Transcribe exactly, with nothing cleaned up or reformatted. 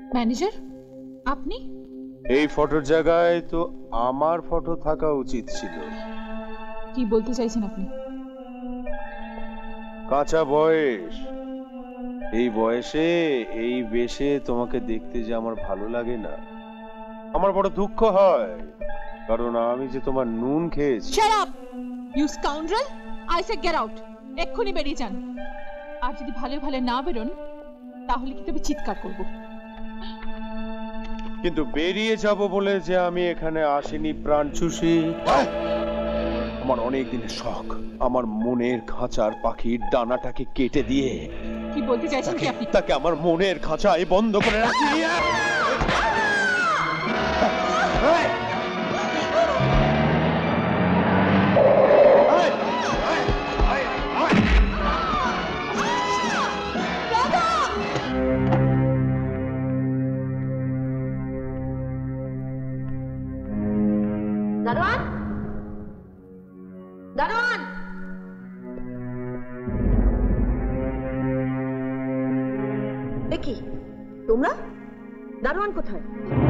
Manager আপনি? এই ফটোর জায়গায় তো আমার ফটো থাকা উচিত ছিল। কি বলতে চাইছেন আপনি? কাঁচা বয়স, এই বয়সে এই বেশে তোমাকে দেখতে যে আমার ভালো লাগে না। আমার বড় দুঃখ হয়, কারণ আমি যে তোমার নুন খেয়েছি। Shut up you scoundrel, I say get out. এক্ষুনি বেরিয়ে যান। আর যদি ভালো ভালো না বেরোন তাহলে কিন্তু আমি চিৎকার করব। কিন্তু বেরিয়ে যাব বলে যে আমি এখানে আসিনি প্রাণ চুষি। আমার অনেক দিনের শখ, আমার মনের খাঁচার পাখির ডানাটাকে কেটে দিয়ে কি বলতে চাইছেন কি আপনি? তাকে আমার মনের খাঁচায় বন্ধ করে রাখি। দারোয়ান, দারোয়ান, এ কি তোমরা? দারোয়ান কোথায়?